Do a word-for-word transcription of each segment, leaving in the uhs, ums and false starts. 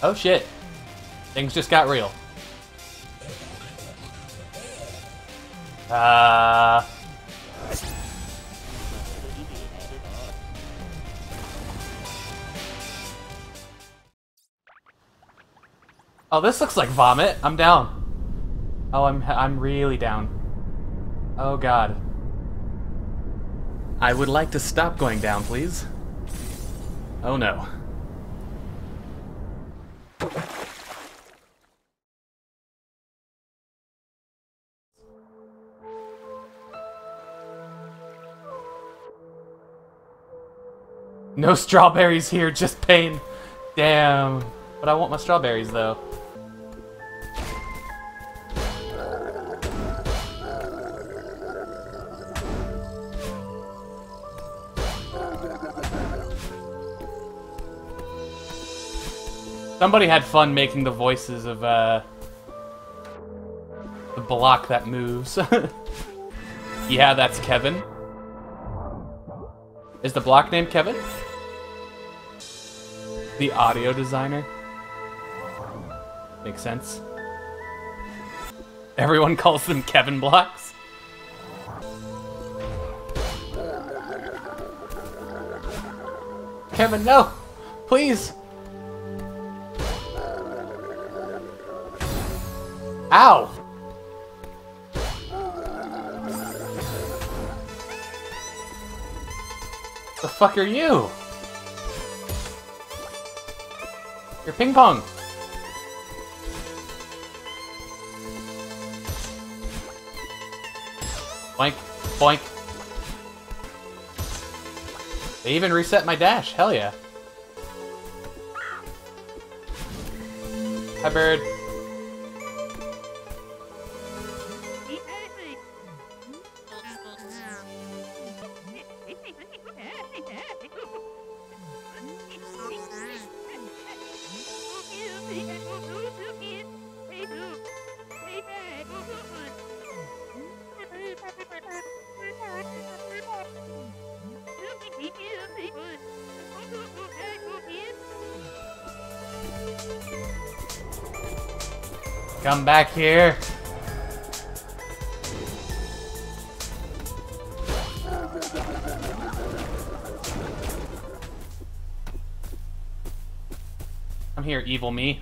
Oh shit. Things just got real. Uh... Oh, this looks like vomit. I'm down. Oh, I'm I'm really down. Oh god. I would like to stop going down, please. Oh no. No strawberries here, just pain. Damn. But I want my strawberries, though. Somebody had fun making the voices of, uh... the block that moves. Yeah, that's Kevin. Is the block named Kevin? The audio designer? Makes sense. Everyone calls them Kevin blocks. Kevin, no! Please! Ow! The fuck are you? You're ping pong. Boink, boink. They even reset my dash. Hell yeah. Hi, bird. Come back here. Come here, evil me.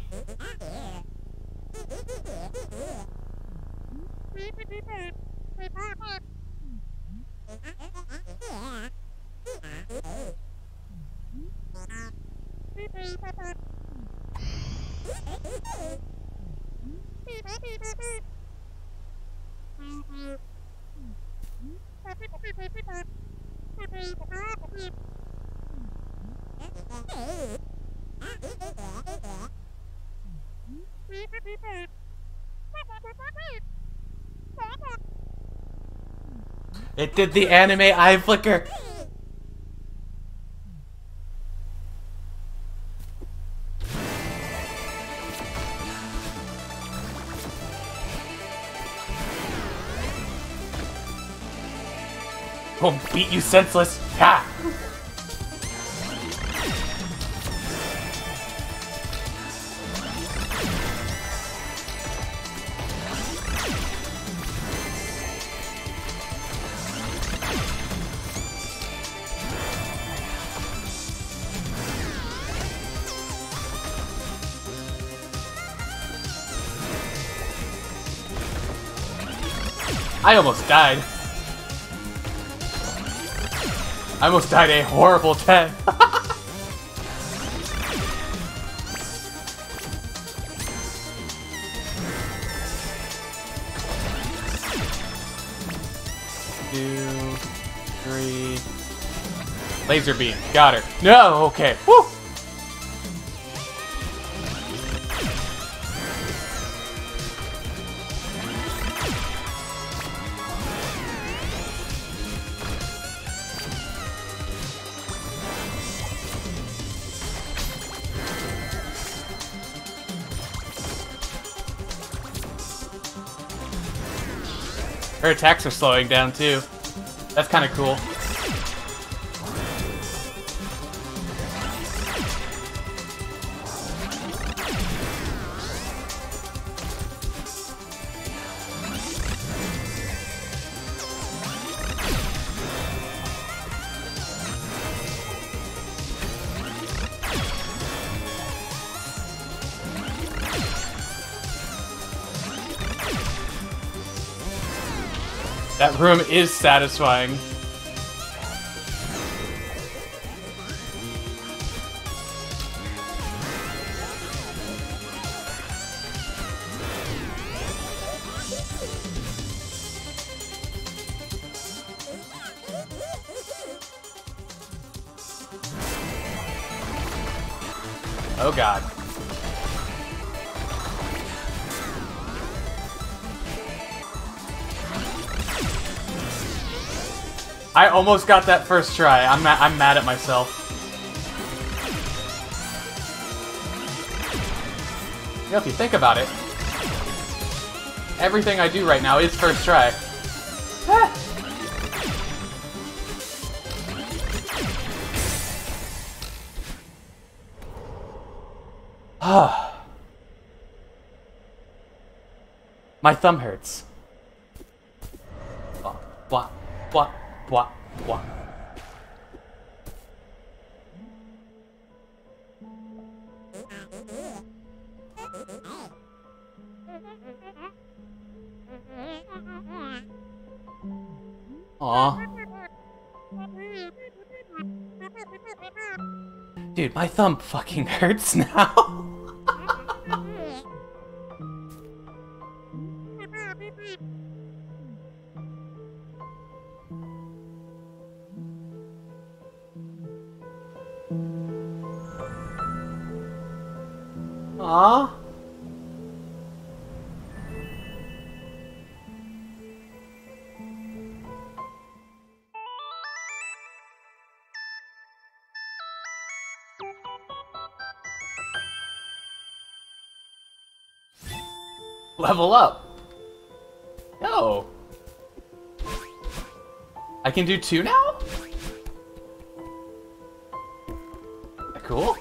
It did the anime eye flicker. We'll beat you senseless. Ha! I almost died. I almost died a horrible death. Two, three. Laser beam. Got her. No, okay. Woo! Her attacks are slowing down too. That's kind of cool. That room is satisfying. Oh god. I almost got that first try. I'm ma I'm mad at myself. You know, if you think about it, everything I do right now is first try. Ah. My thumb hurts. Blah, blah, blah, blah, blah. Aw. Dude, my thumb fucking hurts now. Aww. Level up. Yo. I can do two now? Cool.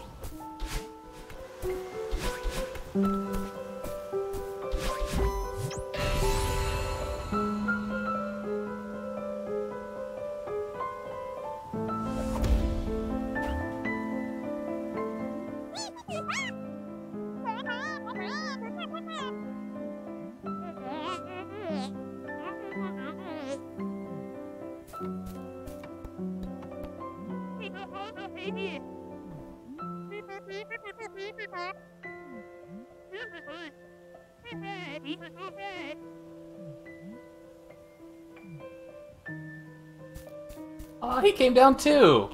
Oh, he came down too.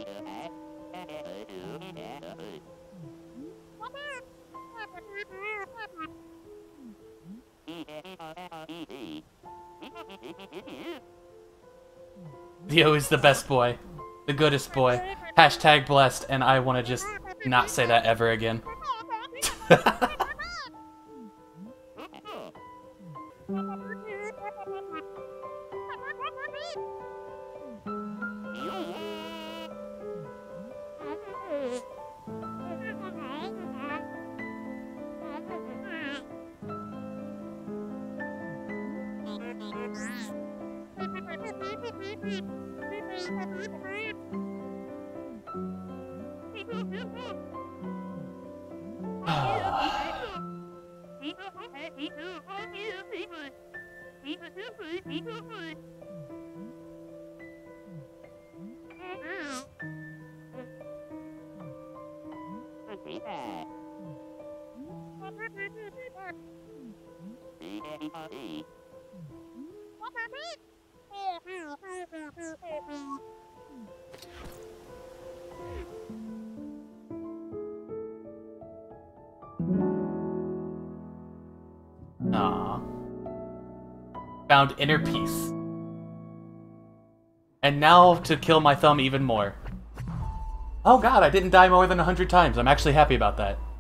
Theo is the best boy. The goodest boy. Hashtag blessed, and I want to just not say that ever again. Aww. Found inner peace. And now to kill my thumb even more. Oh god, I didn't die more than a hundred times. I'm actually happy about that.